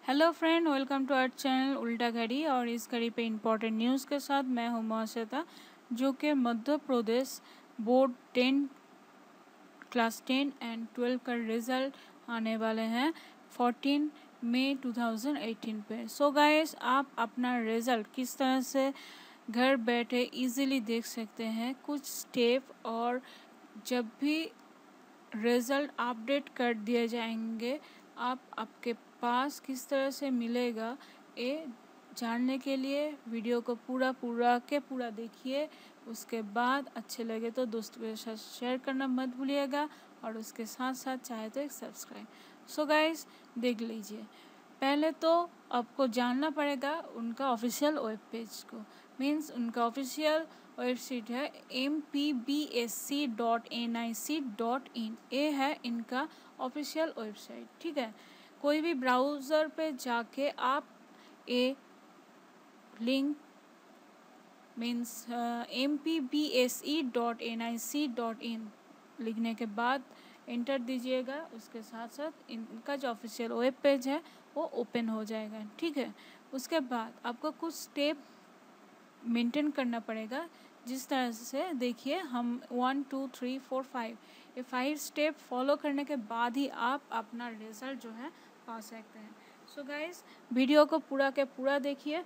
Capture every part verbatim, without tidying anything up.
Hello friend, welcome to our channel उल्टा घड़ी। और इस घड़ी पे इम्पोर्टेंट न्यूज़ के साथ मैं हूँ मोहसिता, जो कि Madhya Pradesh board ten class ten and twelve का रिज़ल्ट आने वाले हैं fourteen May two thousand eighteen पे। सो गाइस, आप अपना रिज़ल्ट किस तरह से घर बैठे इजीली देख सकते हैं, कुछ स्टेप, और जब भी रिज़ल्ट अपडेट कर दिए जाएंगे आप आपके पास किस तरह से मिलेगा, ये जानने के लिए वीडियो को पूरा पूरा के पूरा देखिए। उसके बाद अच्छे लगे तो दोस्तों के साथ शेयर करना मत भूलिएगा, और उसके साथ साथ चाहे तो एक सब्सक्राइब। सो गाइस, देख लीजिए। पहले तो आपको जानना पड़ेगा उनका ऑफिशियल वेब पेज को, मीन्स उनका ऑफिशियल वेबसाइट है M P B S C dot N I C dot in. ये है इनका ऑफिशियल वेबसाइट, ठीक है। कोई भी ब्राउज़र पे जाके आप a link means M P B S E dot N I C dot in लिखने के बाद इंटर दीजिएगा। उसके साथ साथ इनका जो ऑफिशियल वेब पेज है वो ओपन हो जाएगा, ठीक है। उसके बाद आपको कुछ स्टेप मेंटेन करना पड़ेगा, जिस तरह से देखिए हम one two three four five ये फाइव स्टेप फॉलो करने के बाद ही आप अपना रिजल्ट जो है पा सकते हैं। सो गाइस, वीडियो को पूरा के पूरा देखिए,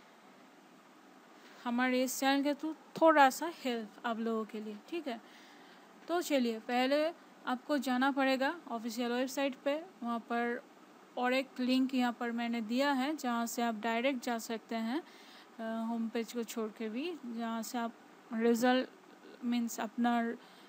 हमारे इस चैनल के थ्रू थोड़ा सा हेल्प आप लोगों के लिए, ठीक है। तो चलिए, पहले आपको जाना पड़ेगा ऑफिशियल वेबसाइट पे। वहाँ पर और एक लिंक यहाँ पर मैंने दिया है, जहाँ से आप डायरेक्ट जा सकते हैं होम पेज को छोड़ के भी, जहाँ से आप रिज़ल्ट मीन्स अपना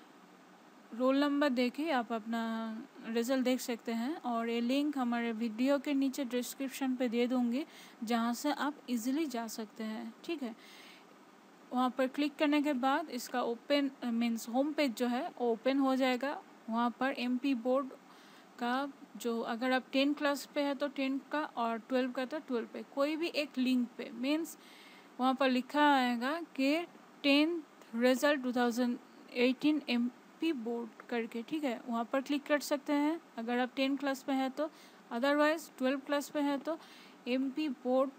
रोल नंबर देके आप अपना रिज़ल्ट देख सकते हैं। और ये लिंक हमारे वीडियो के नीचे डिस्क्रिप्शन पे दे दूँगी, जहाँ से आप इजीली जा सकते हैं, ठीक है। वहाँ पर क्लिक करने के बाद इसका ओपन मीन्स होम पेज जो है वो ओपन हो जाएगा। वहाँ पर एमपी बोर्ड का जो, अगर आप टेन क्लास पे है तो टेन का, और ट्वेल्व का तो ट्वेल्व पे, कोई भी एक लिंक पे मीन्स वहाँ पर लिखा आएगा कि tenth result two thousand eighteen MP board करके, ठीक है। वहाँ पर क्लिक कर सकते हैं अगर आप टेन क्लास पे हैं तो, अदरवाइज ट्वेल्व क्लास पे है तो MP board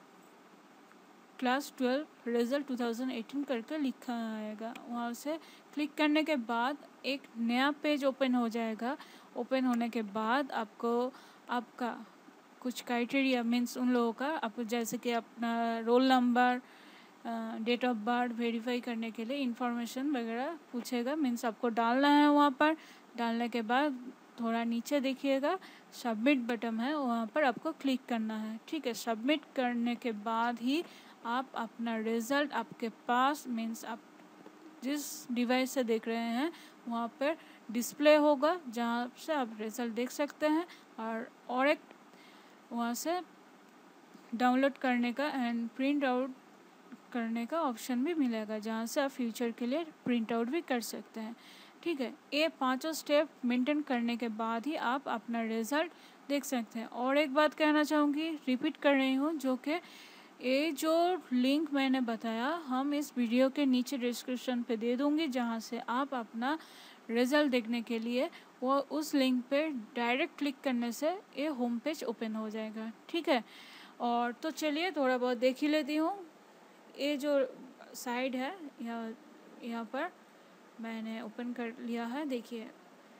class twelve result two thousand eighteen करके लिखा आएगा। वहाँ से क्लिक करने के बाद एक नया पेज ओपन हो जाएगा। ओपन होने के बाद आपको आपका कुछ क्राइटेरिया मीन्स उन लोगों का, आपको जैसे कि अपना roll number, date of birth verify करने के लिए इंफॉर्मेशन वगैरह पूछेगा, मीन्स आपको डालना है। वहाँ पर डालने के बाद थोड़ा नीचे देखिएगा सबमिट बटन है, वहाँ पर आपको क्लिक करना है, ठीक है। सबमिट करने के बाद ही आप अपना रिज़ल्ट आपके पास मीन्स आप जिस डिवाइस से देख रहे हैं वहाँ पर डिस्प्ले होगा, जहाँ से आप रिज़ल्ट देख सकते हैं। और और एक वहाँ से डाउनलोड करने का एंड प्रिंट आउट करने का ऑप्शन भी मिलेगा, जहाँ से आप फ्यूचर के लिए प्रिंट आउट भी कर सकते हैं, ठीक है। ये पांचों स्टेप मेंटेन करने के बाद ही आप अपना रिज़ल्ट देख सकते हैं। और एक बात कहना चाहूँगी, रिपीट कर रही हूँ, जो कि ये जो लिंक मैंने बताया हम इस वीडियो के नीचे डिस्क्रिप्शन पे दे दूँगी, जहाँ से आप अपना रिज़ल्ट देखने के लिए वो उस लिंक पे डायरेक्ट क्लिक करने से ये होम पेज ओपन हो जाएगा, ठीक है। और तो चलिए थोड़ा बहुत देख ही लेती हूँ। ये जो साइड है यहाँ यहाँ पर मैंने ओपन कर लिया है, देखिए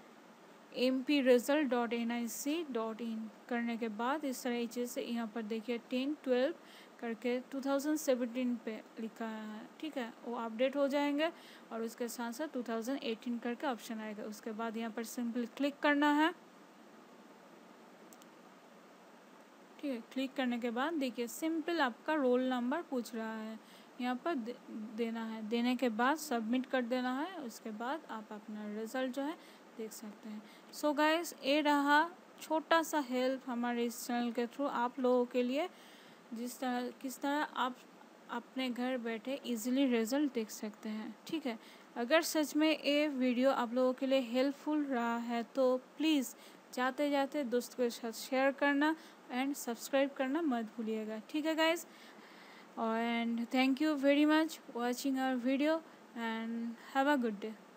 M P result dot N I C dot in करने के बाद इस तरह से यहाँ पर देखिए टेन ट्वेल्व करके टू थाउजेंड सेवेंटीन पे लिखा है, ठीक है। वो अपडेट हो जाएंगे और उसके साथ साथ टू थाउजेंड एटीन करके ऑप्शन आएगा। उसके बाद यहाँ पर सिंपली क्लिक करना है, ठीक है। क्लिक करने के बाद देखिए सिंपल आपका रोल नंबर पूछ रहा है, यहाँ पर दे, देना है। देने के बाद सबमिट कर देना है। उसके बाद आप अपना रिज़ल्ट जो है देख सकते हैं। सो गाइस, ये रहा छोटा सा हेल्प हमारे इस चैनल के थ्रू आप लोगों के लिए, जिस तरह किस तरह आप अपने घर बैठे इजीली रिज़ल्ट देख सकते हैं, ठीक है। अगर सच में ये वीडियो आप लोगों के लिए हेल्पफुल रहा है तो प्लीज़ जाते जाते दोस्तों के साथ शेयर करना एंड सब्सक्राइब करना मत भूलिएगा, ठीक है guys. And thank you very much watching our video and have a good day.